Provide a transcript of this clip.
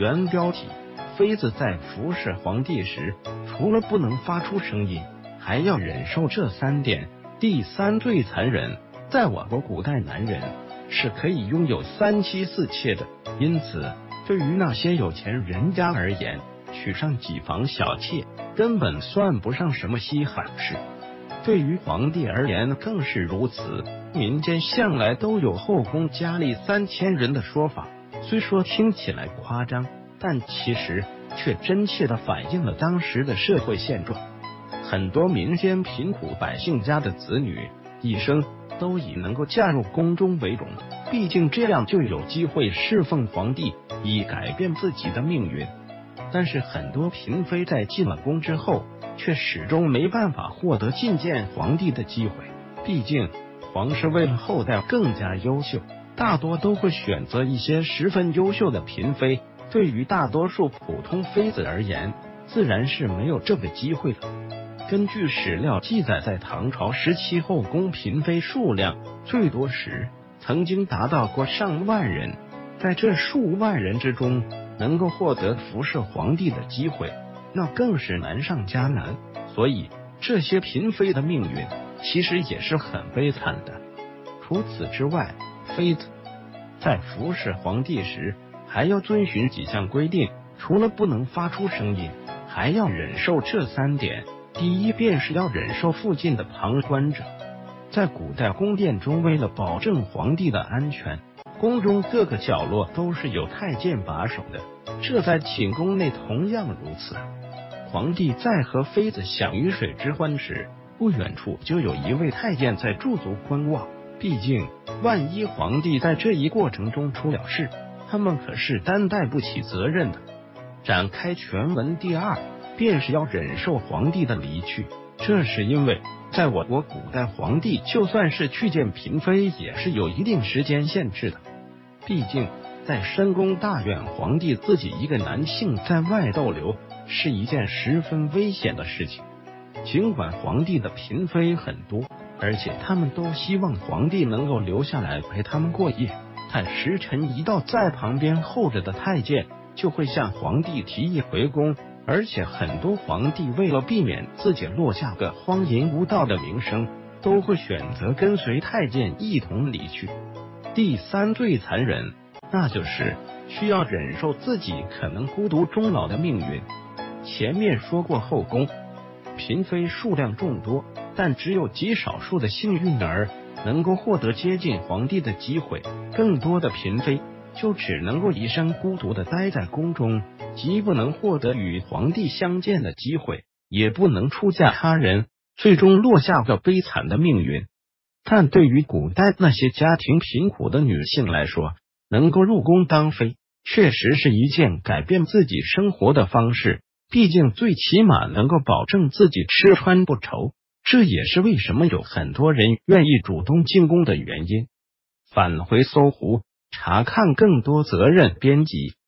原标题：妃子在服侍皇帝时，除了不能发出声音，还要忍受这3点。第3，最残忍。在我国古代，男人是可以拥有3妻4妾的，因此对于那些有钱人家而言，娶上几房小妾根本算不上什么稀罕事。对于皇帝而言更是如此。民间向来都有后宫佳丽3000人的说法，虽说听起来夸张，但其实却真切地反映了当时的社会现状。很多民间贫苦百姓家的子女一生都以能够嫁入宫中为荣，毕竟这样就有机会侍奉皇帝，以改变自己的命运。但是很多嫔妃在进了宫之后，却始终没办法获得觐见皇帝的机会。毕竟皇室为了后代更加优秀，大多都会选择一些十分优秀的嫔妃，对于大多数普通妃子而言，自然是没有这个机会了。根据史料记载，在唐朝时期，后宫嫔妃数量最多时曾经达到过上万人。在这数万人之中，能够获得服侍皇帝的机会，那更是难上加难。所以这些嫔妃的命运其实也是很悲惨的。除此之外，妃子在服侍皇帝时还要遵循几项规定，除了不能发出声音，还要忍受这3点。第一，便是要忍受附近的旁观者。在古代宫殿中，为了保证皇帝的安全，宫中各个角落都是有太监把守的，这在寝宫内同样如此。皇帝在和妃子享鱼水之欢时，不远处就有一位太监在驻足观望，毕竟万一皇帝在这一过程中出了事，他们可是担待不起责任的。展开全文。第2，便是要忍受皇帝的离去。这是因为在我国古代，皇帝就算是去见嫔妃，也是有一定时间限制的。毕竟在深宫大院，皇帝自己一个男性在外逗留是一件十分危险的事情。尽管皇帝的嫔妃很多，而且他们都希望皇帝能够留下来陪他们过夜，但时辰一到，在旁边候着的太监就会向皇帝提议回宫，而且很多皇帝为了避免自己落下个荒淫无道的名声，都会选择跟随太监一同离去。第3，最残忍，那就是需要忍受自己可能孤独终老的命运。前面说过，后宫嫔妃数量众多，但只有极少数的幸运儿能够获得接近皇帝的机会，更多的嫔妃就只能够一生孤独的待在宫中，既不能获得与皇帝相见的机会，也不能出嫁他人，最终落下个悲惨的命运。但对于古代那些家庭贫苦的女性来说，能够入宫当妃确实是一件改变自己生活的方式，毕竟最起码能够保证自己吃穿不愁，这也是为什么有很多人愿意主动进宫的原因。返回搜狐，查看更多责任编辑。